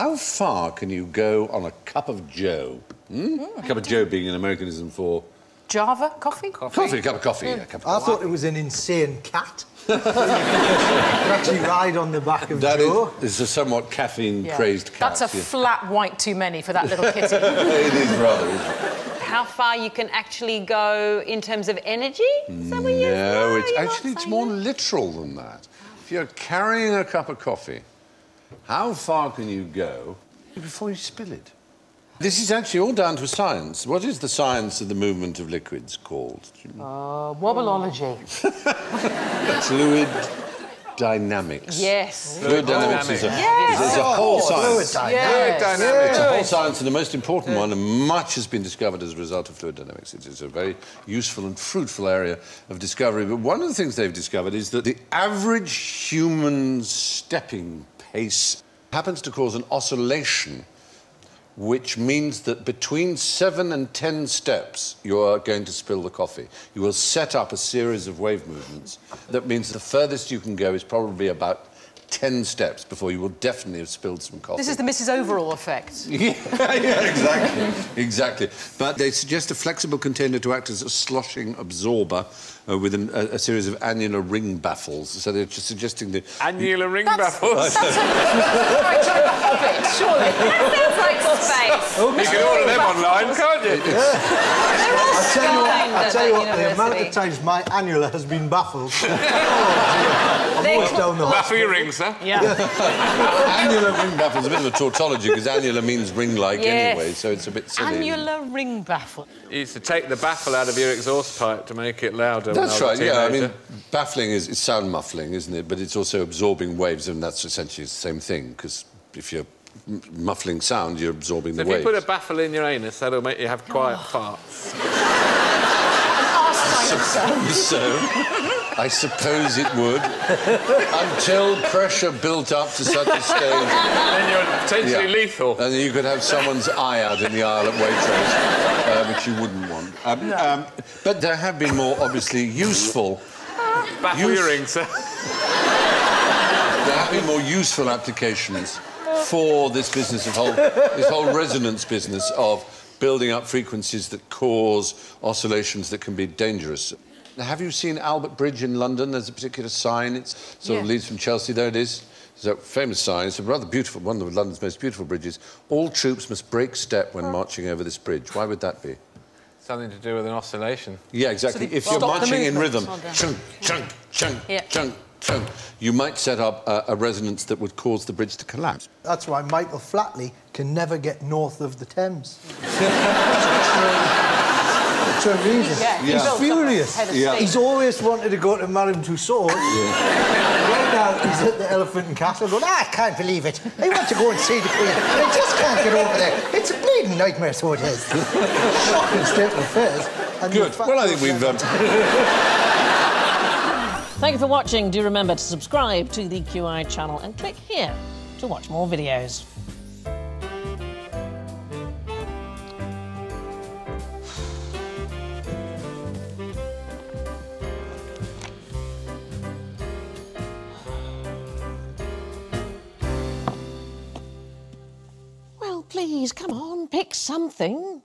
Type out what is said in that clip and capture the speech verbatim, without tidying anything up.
How far can you go on a cup of joe? Hmm? Mm, a cup of joe being an Americanism for... Java? Coffee? Coffee, coffee a cup of coffee. Mm. Yeah, a cup of I coffee. thought it was an insane cat. You could actually ride on the back of that Joe. That is a somewhat caffeine-crazed yeah. cat. That's a yeah. flat white too many for that little kitty. It is rather, isn't it? How far you can actually go in terms of energy? Is that what you No, know? it's You're actually it's more that? literal than that. If you're carrying a cup of coffee, how far can you go before you spill it? This is actually all down to science. What is the science of the movement of liquids called? Uh, wobbleology. Fluid dynamics. Yes. Fluid dynamics is a, yes. is a whole Oh, science. fluid dynamics. Yes. Fluid dynamics. It's a whole science, and the most important one, and much has been discovered as a result of fluid dynamics. It is a very useful and fruitful area of discovery. But one of the things they've discovered is that the average human stepping pace happens to cause an oscillation, which means that between seven and ten steps, you are going to spill the coffee. You will set up a series of wave movements. That means the furthest you can go is probably about ten steps before you will definitely have spilled some coffee. This is the Missus Overall effect. Yeah, yeah, exactly, exactly. But they suggest a flexible container to act as a sloshing absorber uh, with an, a, a series of annular ring baffles. So they're just suggesting the... Annular ring That's, baffles? that's a... Right, like a hobbit, surely. That sounds like space. Oh, you can order them online, can't you? They're all I'll tell you what, signed I'll at tell you that what the amount university. of times my annular has been baffled. Oh, dear. I'm always down the Baffle your rings, sir. Yeah. Annular ring baffle is a bit of a tautology because annular means ring-like Yes. anyway, so it's a bit silly. Annular ring baffle. You used to take the baffle out of your exhaust pipe to make it louder. That's when I right, was a yeah. I teenager. mean, baffling is, is sound muffling, isn't it? But it's also absorbing waves, and that's essentially the same thing, because if you're m muffling sound, you're absorbing So the if waves. you put a baffle in your anus, that'll make you have quiet farts. I suppose so. I suppose it would. Until pressure built up to such a stage. Then you're potentially Yeah. lethal. And then you could have someone's eye out in the aisle at Waitrose, uh, which you wouldn't want. Um, No. um, but there have been more obviously useful... Baffle use- your rings, sir. There have been more useful applications for this business of whole... this whole resonance business of building up frequencies that cause oscillations that can be dangerous. Have you seen Albert Bridge in London? There's a particular sign. It sort Yeah. of leads from Chelsea. There it is. It's a famous sign. It's a rather beautiful, one of London's most beautiful bridges. All troops must break step when marching over this bridge. Why would that be? Something to do with an oscillation. Yeah, exactly. So if stop you're the marching in movement. rhythm, Okay. chunk, chunk, chunk, Yeah. chunk, chunk, you might set up a, a resonance that would cause the bridge to collapse. That's why Michael Flatley can never get north of the Thames. It's a reason. Yeah, He's Yeah. furious. Head of Yeah. state. He's always wanted to go to Madame Tussauds. Right now, he's at the Elephant and Castle going, ah, I can't believe it. I want to go and see the Queen. I just can't get over there. It's a bleeding nightmare, so it is. Shocking state of affairs. And Good. the fact Well, I that- think we've... Um... Thank you for watching. Do remember to subscribe to the Q I channel and click here to watch more videos. Well, please, come on, pick something.